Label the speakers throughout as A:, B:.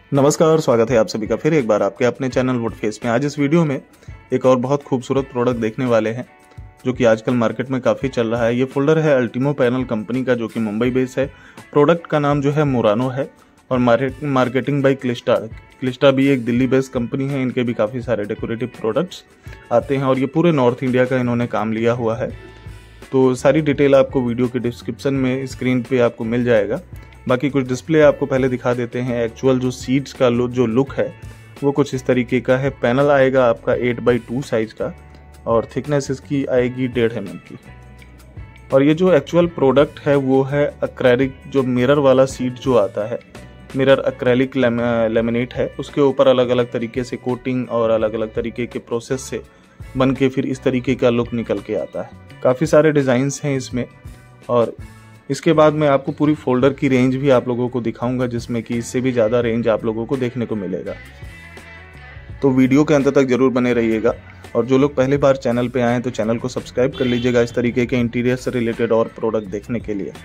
A: नमस्कार, स्वागत है आप सभी का फिर एक बार आपके अपने चैनल वुडफेस में। आज इस वीडियो में एक और बहुत खूबसूरत प्रोडक्ट देखने वाले हैं जो कि आजकल मार्केट में काफ़ी चल रहा है। ये फोल्डर है अल्टीमो पैनल कंपनी का, जो कि मुंबई बेस है। प्रोडक्ट का नाम जो है मुरानो है और मार्केटिंग बाय क्लिस्टा। क्लिस्टा भी एक दिल्ली बेस्ड कंपनी है। इनके भी काफ़ी सारे डेकोरेटिव प्रोडक्ट्स आते हैं और ये पूरे नॉर्थ इंडिया का इन्होंने काम लिया हुआ है। तो सारी डिटेल आपको वीडियो के डिस्क्रिप्शन में स्क्रीन पे आपको मिल जाएगा। बाकी कुछ डिस्प्ले आपको पहले दिखा देते हैं। एक्चुअल जो सीट्स का जो लुक है वो कुछ इस तरीके का है। पैनल आएगा आपका 8x2 साइज का और थिकनेस इसकी आएगी 1.5 mm की। और ये जो एक्चुअल प्रोडक्ट है वो है एक्रेलिक, जो मिरर वाला सीट जो आता है, मिरर एक्रेलिक लेमिनेट है। उसके ऊपर अलग अलग तरीके से कोटिंग और अलग अलग तरीके के प्रोसेस से बन के फिर इस तरीके का लुक निकल के आता है। काफ़ी सारे डिज़ाइंस हैं इसमें और इसके बाद मैं आपको पूरी फोल्डर की रेंज भी आप लोगों को दिखाऊंगा, जिसमें कि इससे भी ज़्यादा रेंज आप लोगों को देखने को मिलेगा। तो वीडियो के अंत तक जरूर बने रहिएगा और जो लोग पहली बार चैनल पे आए हैं तो चैनल को सब्सक्राइब कर लीजिएगा इस तरीके के इंटीरियर से रिलेटेड और प्रोडक्ट देखने के लिए।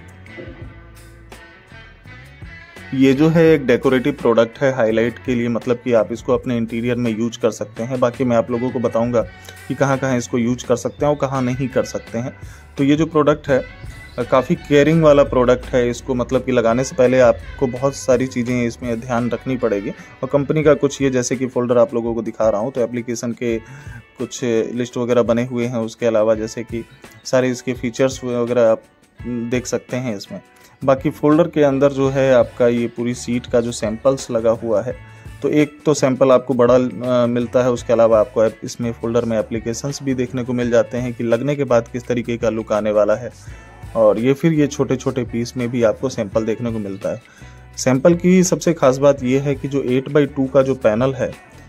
A: ये जो है एक डेकोरेटिव प्रोडक्ट है हाईलाइट के लिए, मतलब कि आप इसको अपने इंटीरियर में यूज कर सकते हैं। बाकी मैं आप लोगों को बताऊंगा कि कहाँ कहाँ इसको यूज कर सकते हैं और कहाँ नहीं कर सकते हैं। तो ये जो प्रोडक्ट है काफ़ी केयरिंग वाला प्रोडक्ट है। इसको मतलब कि लगाने से पहले आपको बहुत सारी चीज़ें इसमें ध्यान रखनी पड़ेगी और कंपनी का कुछ ये जैसे कि फोल्डर आप लोगों को दिखा रहा हूँ तो एप्लीकेशन के कुछ लिस्ट वगैरह बने हुए हैं। उसके अलावा जैसे कि सारे इसके फीचर्स वगैरह आप देख सकते हैं इसमें। बाकी फोल्डर के अंदर जो है आपका ये पूरी सीट का जो सैंपल्स लगा हुआ है, तो एक तो सैंपल आपको बड़ा मिलता है। उसके अलावा आपको इसमें फोल्डर में एप्लीकेशंस भी देखने को मिल जाते हैं कि लगने के बाद किस तरीके का लुक आने वाला है। और ये फिर ये छोटे छोटे पीस में भी आपको सैंपल देखने को मिलता है। सैंपल की सबसे खास बात ये है कि जो 8x2 का जो पैनल है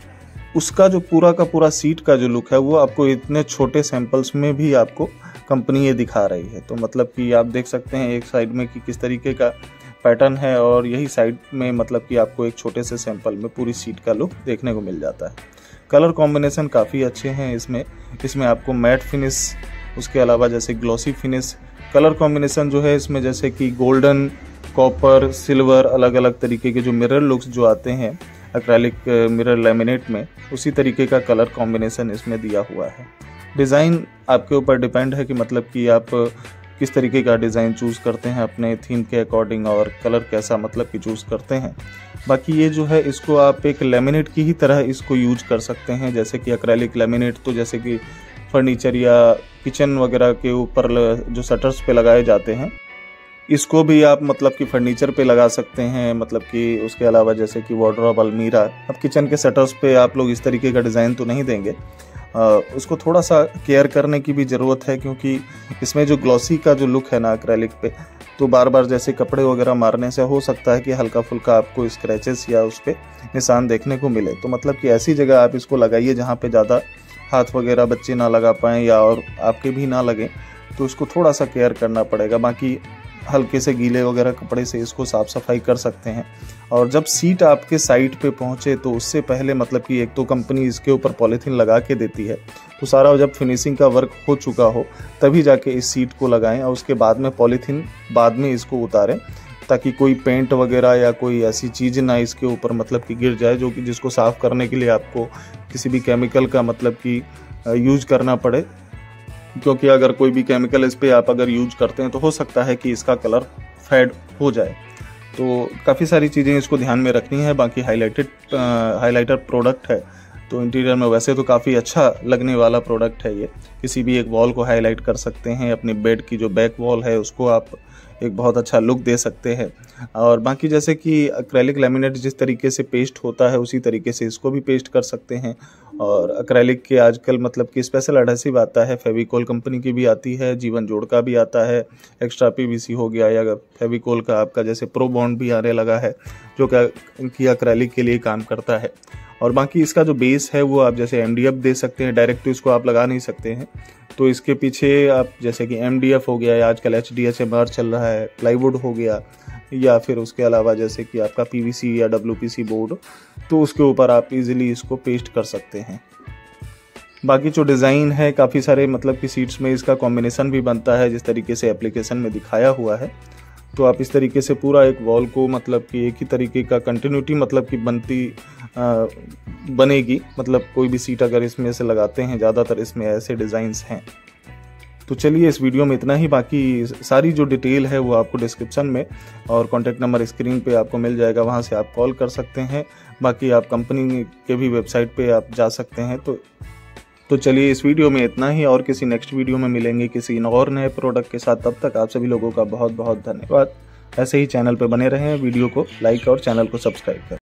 A: उसका जो पूरा का पूरा सीट का जो लुक है वो आपको इतने छोटे सैंपल्स में भी आपको कंपनी ये दिखा रही है। तो मतलब कि आप देख सकते हैं एक साइड में कि किस तरीके का पैटर्न है और यही साइड में मतलब कि आपको एक छोटे से सैंपल में पूरी सीट का लुक देखने को मिल जाता है। कलर कॉम्बिनेशन काफ़ी अच्छे हैं इसमें आपको मैट फिनिश, उसके अलावा जैसे ग्लॉसी फिनिश, कलर कॉम्बिनेशन जो है इसमें जैसे कि गोल्डन, कॉपर, सिल्वर, अलग अलग तरीके के जो मिरर लुक्स जो आते हैं एक्रेलिक मिरर लैमिनेट में, उसी तरीके का कलर कॉम्बिनेशन इसमें दिया हुआ है। डिज़ाइन आपके ऊपर डिपेंड है कि मतलब कि आप किस तरीके का डिज़ाइन चूज़ करते हैं अपने थीम के अकॉर्डिंग और कलर कैसा मतलब कि चूज़ करते हैं। बाकी ये जो है इसको आप एक लेमिनेट की ही तरह इसको यूज कर सकते हैं। जैसे कि एक्रेलिक लेमिनेट तो जैसे कि फर्नीचर या किचन वगैरह के ऊपर जो शटर्स पे लगाए जाते हैं, इसको भी आप मतलब कि फर्नीचर पे लगा सकते हैं। मतलब कि उसके अलावा जैसे कि वार्डरोब, अलमीरा, अब किचन के शटर्स पे आप लोग इस तरीके का डिज़ाइन तो नहीं देंगे। उसको थोड़ा सा केयर करने की भी ज़रूरत है, क्योंकि इसमें जो ग्लॉसी का जो लुक है ना एक्रेलिक पे, तो बार बार जैसे कपड़े वगैरह मारने से हो सकता है कि हल्का फुल्का आपको स्क्रैचेस या उस पर निशान देखने को मिले। तो मतलब कि ऐसी जगह आप इसको लगाइए जहाँ पे ज़्यादा हाथ वगैरह बच्चे ना लगा पाएँ या और आपके भी ना लगे, तो इसको थोड़ा सा केयर करना पड़ेगा। बाकी हल्के से गीले वगैरह कपड़े से इसको साफ़ सफाई कर सकते हैं। और जब सीट आपके साइट पे पहुंचे तो उससे पहले मतलब कि एक तो कंपनी इसके ऊपर पॉलीथीन लगा के देती है, तो सारा जब फिनिशिंग का वर्क हो चुका हो तभी जाके इस सीट को लगाएं और उसके बाद में पॉलीथीन बाद में इसको उतारें, ताकि कोई पेंट वगैरह या कोई ऐसी चीज़ ना इसके ऊपर मतलब कि गिर जाए, जो कि जिसको साफ़ करने के लिए आपको किसी भी केमिकल का मतलब कि यूज करना पड़े। क्योंकि अगर कोई भी केमिकल इस पर आप अगर यूज करते हैं तो हो सकता है कि इसका कलर फेड हो जाए। तो काफ़ी सारी चीज़ें इसको ध्यान में रखनी है। बाकी हाइलाइटर प्रोडक्ट है, तो इंटीरियर में वैसे तो काफ़ी अच्छा लगने वाला प्रोडक्ट है ये। किसी भी एक वॉल को हाईलाइट कर सकते हैं, अपनी बेड की जो बैक वॉल है उसको आप एक बहुत अच्छा लुक दे सकते हैं। और बाकी जैसे कि एक्रेलिक लैमिनेट जिस तरीके से पेस्ट होता है उसी तरीके से इसको भी पेस्ट कर सकते हैं। और एक्रेलिक के आजकल मतलब कि स्पेशल एडहेसिव आता है, फेविकोल कंपनी की भी आती है, जीवन जोड़ का भी आता है, एक्स्ट्रा पीवीसी हो गया, या फेविकोल का आपका जैसे प्रो बॉन्ड भी आने लगा है जो कि एक्रेलिक के लिए काम करता है। और बाकी इसका जो बेस है वो आप जैसे MDF दे सकते हैं, डायरेक्ट तो इसको आप लगा नहीं सकते हैं। तो इसके पीछे आप जैसे कि MDF हो गया या आजकल HDHMR चल रहा है, प्लाईवुड हो गया, या फिर उसके अलावा जैसे कि आपका PVC या WPC बोर्ड, तो उसके ऊपर आप इजीली इसको पेस्ट कर सकते हैं। बाकी जो डिज़ाइन है काफ़ी सारे मतलब कि सीट्स में इसका कॉम्बिनेशन भी बनता है जिस तरीके से एप्लीकेशन में दिखाया हुआ है। तो आप इस तरीके से पूरा एक वॉल को मतलब कि एक ही तरीके का कंटिन्यूटी मतलब कि बनेगी। मतलब कोई भी सीट अगर इसमें से लगाते हैं, ज़्यादातर इसमें ऐसे डिज़ाइंस हैं। तो चलिए इस वीडियो में इतना ही। बाकी सारी जो डिटेल है वो आपको डिस्क्रिप्शन में और कॉन्टैक्ट नंबर स्क्रीन पे आपको मिल जाएगा, वहाँ से आप कॉल कर सकते हैं। बाकी आप कंपनी के भी वेबसाइट पे आप जा सकते हैं। तो चलिए इस वीडियो में इतना ही, और किसी नेक्स्ट वीडियो में मिलेंगे किसी और नए प्रोडक्ट के साथ। तब तक आप सभी लोगों का बहुत बहुत धन्यवाद। ऐसे ही चैनल पर बने रहें, वीडियो को लाइक और चैनल को सब्सक्राइब करें।